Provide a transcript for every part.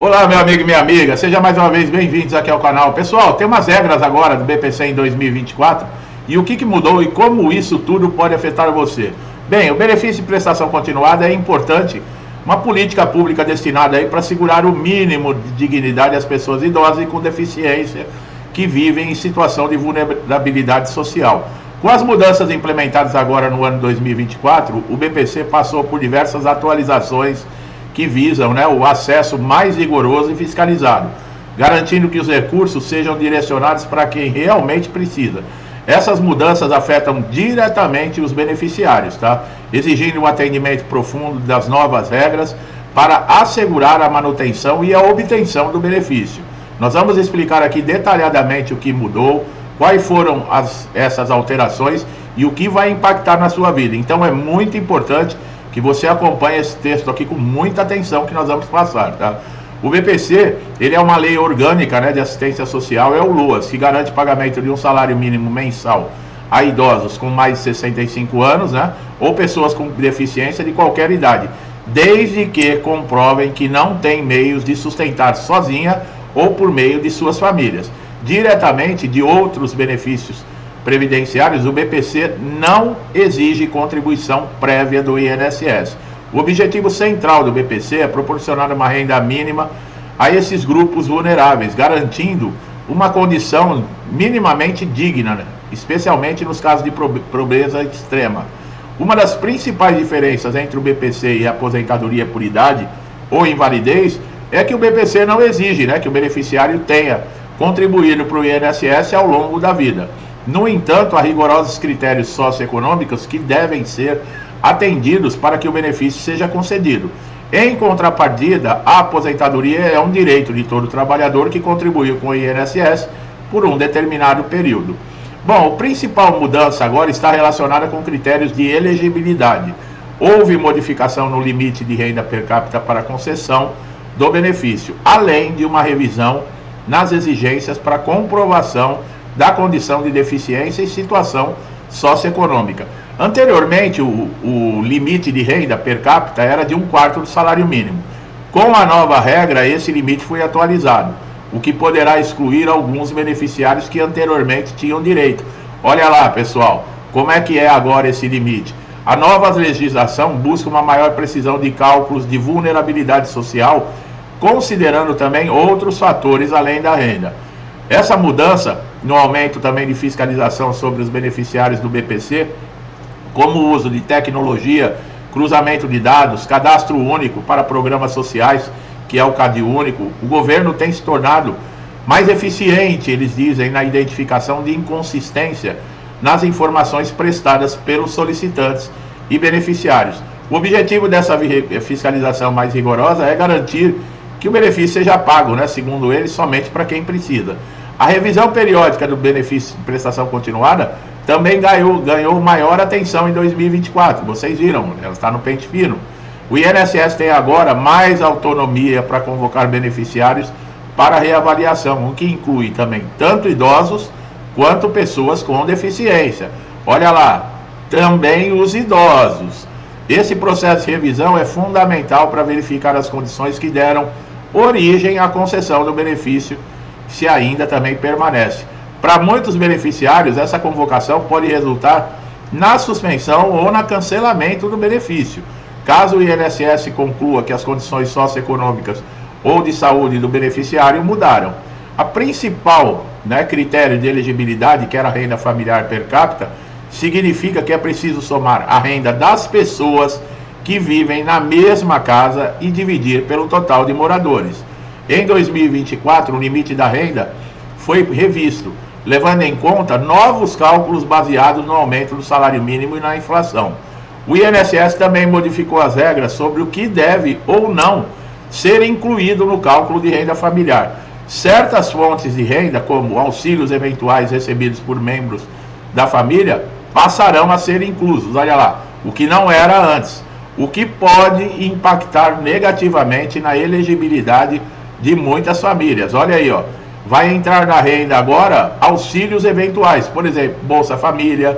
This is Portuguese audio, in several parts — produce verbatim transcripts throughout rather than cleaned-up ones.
Olá, meu amigo e minha amiga, seja mais uma vez bem-vindos aqui ao canal. Pessoal, tem umas regras agora do B P C em dois mil e vinte e quatro e o que, que mudou e como isso tudo pode afetar você. Bem, o benefício de prestação continuada é importante, uma política pública destinada aí para assegurar o mínimo de dignidade às pessoas idosas e com deficiência que vivem em situação de vulnerabilidade social. Com as mudanças implementadas agora no ano dois mil e vinte e quatro, o B P C passou por diversas atualizações que visam, né, o acesso mais rigoroso e fiscalizado, garantindo que os recursos sejam direcionados para quem realmente precisa. Essas mudanças afetam diretamente os beneficiários, tá? Exigindo um atendimento profundo das novas regras para assegurar a manutenção e a obtenção do benefício. Nós vamos explicar aqui detalhadamente o que mudou, quais foram as, essas alterações e o que vai impactar na sua vida. Então é muito importante que você acompanhe esse texto aqui com muita atenção que nós vamos passar, tá? O B P C, ele é uma lei orgânica, né, de assistência social, é o LOAS, que garante pagamento de um salário mínimo mensal a idosos com mais de sessenta e cinco anos, né, ou pessoas com deficiência de qualquer idade, desde que comprovem que não têm meios de sustentar sozinha ou por meio de suas famílias. Diretamente de outros benefícios previdenciários, o B P C não exige contribuição prévia do I N S S. O objetivo central do B P C é proporcionar uma renda mínima a esses grupos vulneráveis, garantindo uma condição minimamente digna, né? Especialmente nos casos de pobreza extrema. Uma das principais diferenças entre o B P C e a aposentadoria por idade ou invalidez é que o B P C não exige, né, que o beneficiário tenha contribuído para o I N S S ao longo da vida. No entanto, há rigorosos critérios socioeconômicos que devem ser atendidos para que o benefício seja concedido. Em contrapartida, a aposentadoria é um direito de todo trabalhador que contribuiu com o I N S S por um determinado período. Bom, a principal mudança agora está relacionada com critérios de elegibilidade. Houve modificação no limite de renda per capita para concessão do benefício, além de uma revisão nas exigências para comprovação da condição de deficiência e situação socioeconômica. Anteriormente, o, o limite de renda per capita era de um quarto do salário mínimo. Com a nova regra, esse limite foi atualizado, o que poderá excluir alguns beneficiários que anteriormente tinham direito. Olha lá, pessoal, como é que é agora esse limite. A nova legislação busca uma maior precisão de cálculos de vulnerabilidade social, considerando também outros fatores além da renda. Essa mudança no aumento também de fiscalização sobre os beneficiários do B P C, como o uso de tecnologia, cruzamento de dados, cadastro único para programas sociais, que é o CadÚnico, o governo tem se tornado mais eficiente, eles dizem, na identificação de inconsistência nas informações prestadas pelos solicitantes e beneficiários. O objetivo dessa fiscalização mais rigorosa é garantir que o benefício seja pago, né, segundo eles, somente para quem precisa. A revisão periódica do benefício de prestação continuada também ganhou, ganhou maior atenção em dois mil e vinte e quatro. Vocês viram, ela está no pente fino. O I N S S tem agora mais autonomia para convocar beneficiários para reavaliação, o que inclui também tanto idosos quanto pessoas com deficiência. Olha lá, também os idosos. Esse processo de revisão é fundamental para verificar as condições que deram origem à concessão do benefício, se ainda também permanece. Para muitos beneficiários, essa convocação pode resultar na suspensão ou no cancelamento do benefício, caso o I N S S conclua que as condições socioeconômicas ou de saúde do beneficiário mudaram. A principal, né, critério de elegibilidade, que era a renda familiar per capita, significa que é preciso somar a renda das pessoas que vivem na mesma casa e dividir pelo total de moradores. Em dois mil e vinte e quatro, o limite da renda foi revisto, levando em conta novos cálculos baseados no aumento do salário mínimo e na inflação. O I N S S também modificou as regras sobre o que deve ou não ser incluído no cálculo de renda familiar. Certas fontes de renda, como auxílios eventuais recebidos por membros da família, passarão a ser inclusos. Olha lá, o que não era antes, o que pode impactar negativamente na elegibilidade de muitas famílias. Olha aí, ó, vai entrar na renda agora auxílios eventuais, por exemplo, Bolsa Família,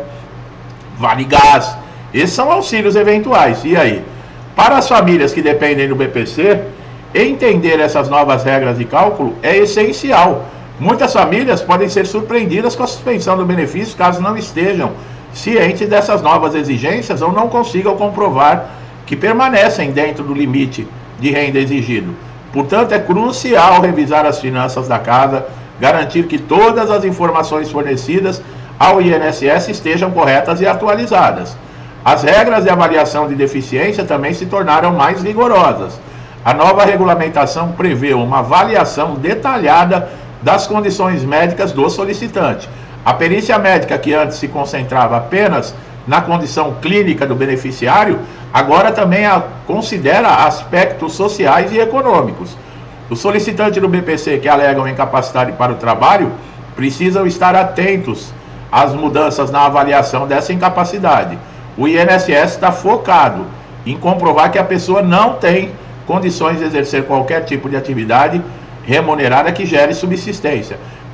Vale Gás. Esses são auxílios eventuais. E aí? Para as famílias que dependem do B P C, Entender essas novas regras de cálculo é essencial. Muitas famílias podem ser surpreendidas com a suspensão do benefício caso não estejam cientes dessas novas exigências ou não consigam comprovar que permanecem dentro do limite de renda exigido. Portanto, é crucial revisar as finanças da casa, garantir que todas as informações fornecidas ao I N S S estejam corretas e atualizadas. As regras de avaliação de deficiência também se tornaram mais rigorosas. A nova regulamentação prevê uma avaliação detalhada das condições médicas do solicitante. A perícia médica, que antes se concentrava apenas na condição clínica do beneficiário, agora também a considera aspectos sociais e econômicos. Os solicitantes do B P C que alegam incapacidade para o trabalho precisam estar atentos às mudanças na avaliação dessa incapacidade. O I N S S está focado em comprovar que a pessoa não tem condições de exercer qualquer tipo de atividade remunerada que gere subsistência,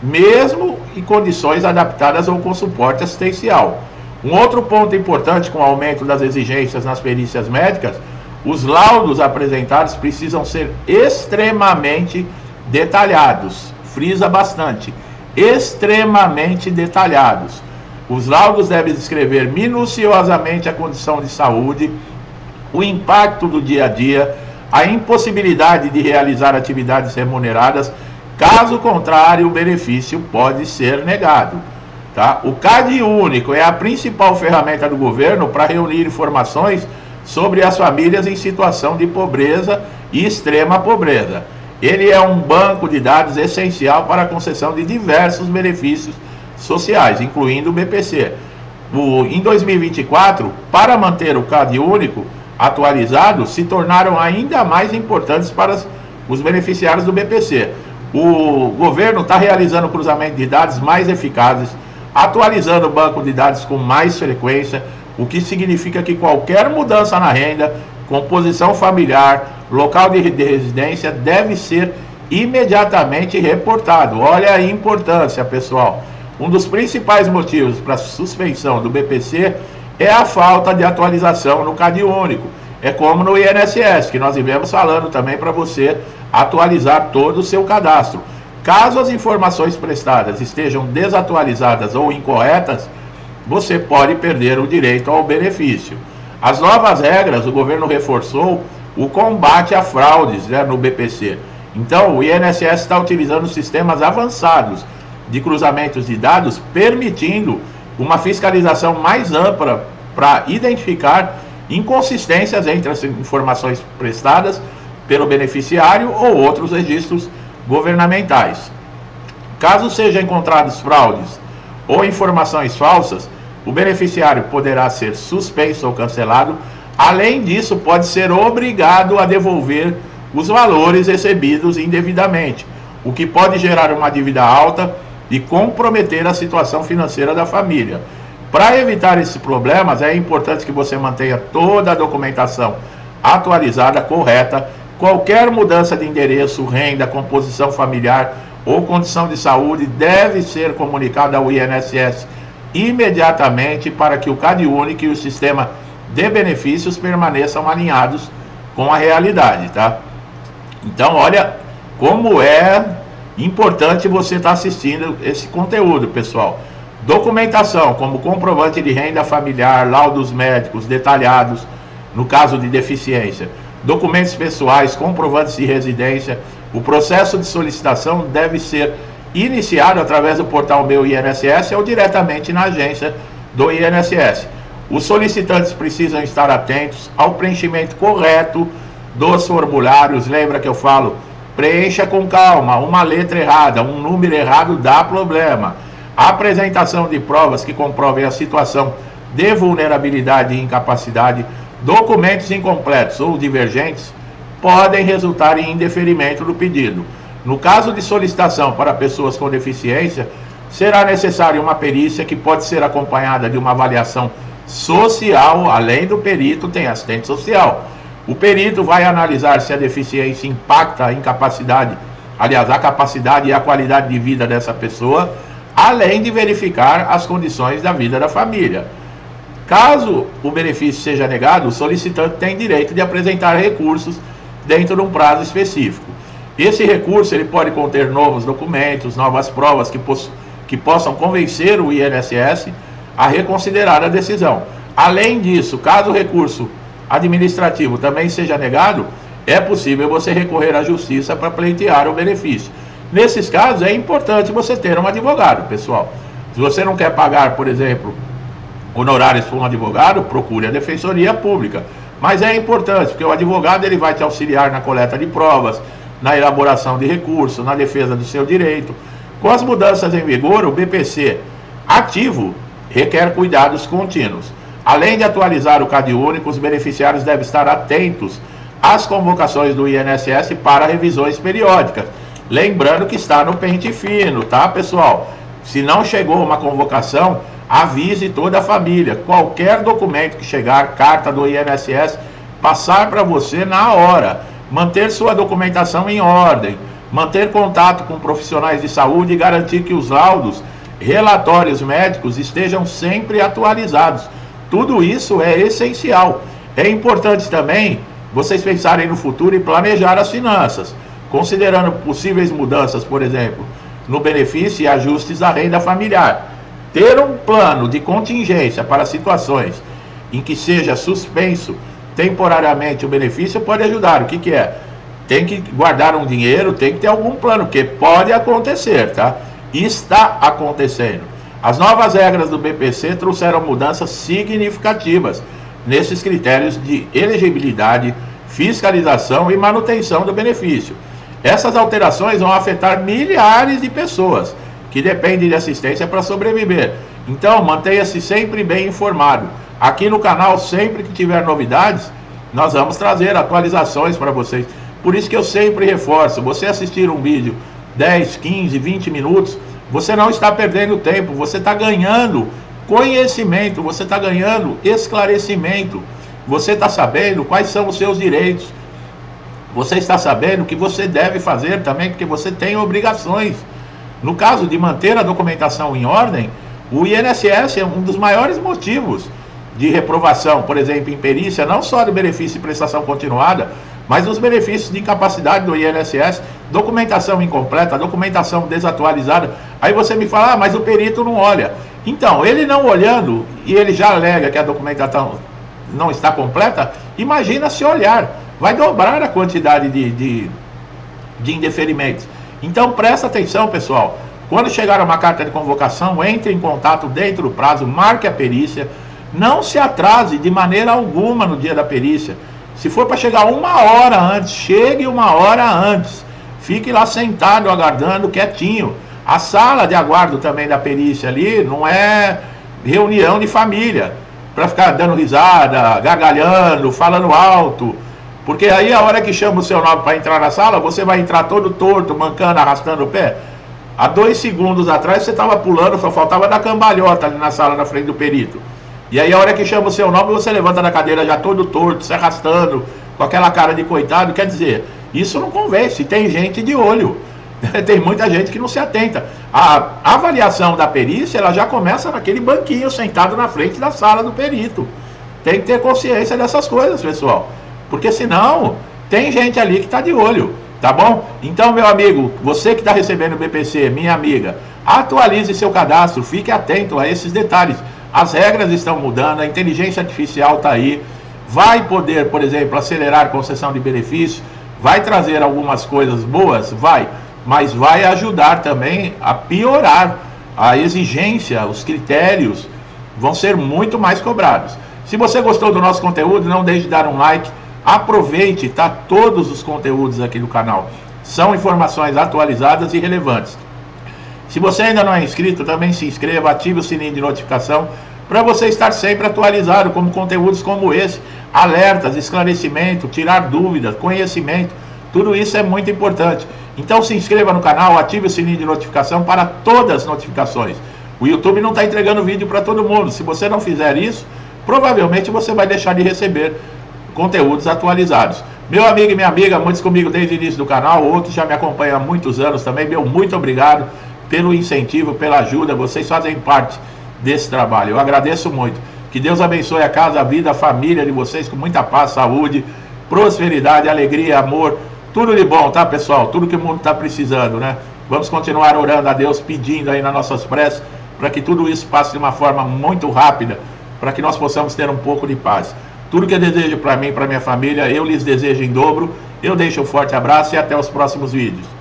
mesmo em condições adaptadas ou com suporte assistencial. Um outro ponto importante com o aumento das exigências nas perícias médicas, os laudos apresentados precisam ser extremamente detalhados. Frisa bastante. Extremamente detalhados. Os laudos devem descrever minuciosamente a condição de saúde, o impacto do dia a dia, a impossibilidade de realizar atividades remuneradas. Caso contrário, o benefício pode ser negado. Tá? O CAD único é a principal ferramenta do governo para reunir informações sobre as famílias em situação de pobreza e extrema pobreza. Ele é um banco de dados essencial para a concessão de diversos benefícios sociais, incluindo o B P C. O, em dois mil e vinte e quatro, para manter o CAD único atualizado, se tornaram ainda mais importantes para os beneficiários do B P C. O governo está realizando cruzamento de dados mais eficazes, atualizando o banco de dados com mais frequência, o que significa que qualquer mudança na renda, composição familiar, local de residência deve ser imediatamente reportado. Olha a importância, pessoal. Um dos principais motivos para a suspensão do B P C é a falta de atualização no CAD único. É como no I N S S, que nós vivemos falando também para você atualizar todo o seu cadastro. Caso as informações prestadas estejam desatualizadas ou incorretas, você pode perder o direito ao benefício. As novas regras, o governo reforçou o combate a fraudes, né, no B P C. Então, o I N S S está utilizando sistemas avançados de cruzamentos de dados, permitindo uma fiscalização mais ampla para identificar inconsistências entre as informações prestadas pelo beneficiário ou outros registros governamentais. Caso sejam encontrados fraudes ou informações falsas, o beneficiário poderá ser suspenso ou cancelado. Além disso, pode ser obrigado a devolver os valores recebidos indevidamente, o que pode gerar uma dívida alta e comprometer a situação financeira da família. Para evitar esses problemas, é importante que você mantenha toda a documentação atualizada, correta. Qualquer mudança de endereço, renda, composição familiar ou condição de saúde deve ser comunicada ao I N S S imediatamente para que o CAD único e o sistema de benefícios permaneçam alinhados com a realidade, tá? Então, olha como é importante você estar assistindo esse conteúdo, pessoal. Documentação, como comprovante de renda familiar, laudos médicos detalhados, no caso de deficiência, documentos pessoais, comprovantes de residência. O processo de solicitação deve ser iniciado através do portal Meu I N S S ou diretamente na agência do I N S S. Os solicitantes precisam estar atentos ao preenchimento correto dos formulários. Lembra que eu falo, preencha com calma. Uma letra errada, um número errado dá problema. A apresentação de provas que comprovem a situação de vulnerabilidade e incapacidade, documentos incompletos ou divergentes podem resultar em indeferimento do pedido. No caso de solicitação para pessoas com deficiência, será necessária uma perícia que pode ser acompanhada de uma avaliação social. Além do perito, tem assistente social. O perito vai analisar se a deficiência impacta a incapacidade, aliás, a capacidade e a qualidade de vida dessa pessoa, além de verificar as condições da vida da família. Caso o benefício seja negado, o solicitante tem direito de apresentar recursos dentro de um prazo específico. Esse recurso ele pode conter novos documentos, novas provas que, que possam convencer o I N S S a reconsiderar a decisão. Além disso, caso o recurso administrativo também seja negado, é possível você recorrer à justiça para pleitear o benefício. Nesses casos é importante você ter um advogado, pessoal. Se você não quer pagar, por exemplo, honorários para um advogado, procure a Defensoria Pública. Mas é importante, porque o advogado ele vai te auxiliar na coleta de provas, na elaboração de recursos, na defesa do seu direito. Com as mudanças em vigor, o B P C ativo requer cuidados contínuos. Além de atualizar o CAD único, os beneficiários devem estar atentos às convocações do I N S S para revisões periódicas. Lembrando que está no pente fino, tá, pessoal? Se não chegou uma convocação, avise toda a família. Qualquer documento que chegar, carta do I N S S, passar para você na hora. Manter sua documentação em ordem. Manter contato com profissionais de saúde e garantir que os laudos, relatórios médicos estejam sempre atualizados. Tudo isso é essencial. É importante também vocês pensarem no futuro e planejar as finanças, considerando possíveis mudanças, por exemplo, no benefício e ajustes da renda familiar. Ter um plano de contingência para situações em que seja suspenso temporariamente o benefício pode ajudar. O que que é? Tem que guardar um dinheiro, tem que ter algum plano, porque pode acontecer, tá? Está acontecendo. As novas regras do B P C trouxeram mudanças significativas nesses critérios de elegibilidade, fiscalização e manutenção do benefício. Essas alterações vão afetar milhares de pessoas que dependem de assistência para sobreviver. Então, mantenha-se sempre bem informado. Aqui no canal, sempre que tiver novidades, nós vamos trazer atualizações para vocês. Por isso que eu sempre reforço, você assistir um vídeo dez, quinze, vinte minutos, você não está perdendo tempo, você está ganhando conhecimento, você está ganhando esclarecimento, você está sabendo quais são os seus direitos, você está sabendo o que você deve fazer também, porque você tem obrigações. No caso de manter a documentação em ordem, o I N S S é um dos maiores motivos de reprovação, por exemplo, em perícia, não só do benefício de prestação continuada, mas os benefícios de incapacidade do I N S S, documentação incompleta, documentação desatualizada. Aí você me fala, ah, mas o perito não olha. Então, ele não olhando, e ele já alega que a documentação não está completa, imagina se olhar, vai dobrar a quantidade de, de, de indeferimentos. Então, presta atenção, pessoal, quando chegar uma carta de convocação, entre em contato dentro do prazo, marque a perícia, não se atrase de maneira alguma no dia da perícia. Se for para chegar uma hora antes, chegue uma hora antes. Fique lá sentado, aguardando, quietinho. A sala de aguardo também da perícia ali não é reunião de família, para ficar dando risada, gargalhando, falando alto. Porque aí a hora que chama o seu nome para entrar na sala, você vai entrar todo torto, mancando, arrastando o pé. Há dois segundos atrás você estava pulando, só faltava dar cambalhota ali na sala na frente do perito. E aí a hora que chama o seu nome, você levanta da cadeira já todo torto, se arrastando, com aquela cara de coitado. Quer dizer, isso não convence, tem gente de olho. Tem muita gente que não se atenta. A avaliação da perícia, ela já começa naquele banquinho sentado na frente da sala do perito. Tem que ter consciência dessas coisas, pessoal. Porque senão, tem gente ali que está de olho, tá bom? Então, meu amigo, você que está recebendo o B P C, minha amiga, atualize seu cadastro, fique atento a esses detalhes. As regras estão mudando, a inteligência artificial está aí, vai poder, por exemplo, acelerar a concessão de benefícios, vai trazer algumas coisas boas, vai, mas vai ajudar também a piorar a exigência, os critérios vão ser muito mais cobrados. Se você gostou do nosso conteúdo, não deixe de dar um like, aproveite, tá? Todos os conteúdos aqui do canal são informações atualizadas e relevantes. Se você ainda não é inscrito, também se inscreva, ative o sininho de notificação para você estar sempre atualizado com conteúdos como esse, alertas, esclarecimento, tirar dúvidas, conhecimento, tudo isso é muito importante. Então se inscreva no canal, ative o sininho de notificação para todas as notificações. O YouTube não está entregando vídeo para todo mundo. Se você não fizer isso, provavelmente você vai deixar de receber conteúdos atualizados. Meu amigo e minha amiga, muitos comigo desde o início do canal, outros já me acompanham há muitos anos também, meu muito obrigado pelo incentivo, pela ajuda, vocês fazem parte desse trabalho, eu agradeço muito. Que Deus abençoe a casa, a vida, a família de vocês com muita paz, saúde prosperidade, alegria, amor, tudo de bom, tá, pessoal? Tudo que o mundo está precisando, né? Vamos continuar orando a Deus, pedindo aí nas nossas preces, para que tudo isso passe de uma forma muito rápida, para que nós possamos ter um pouco de paz. Tudo que eu desejo para mim e para minha família, eu lhes desejo em dobro. Eu deixo um forte abraço e até os próximos vídeos.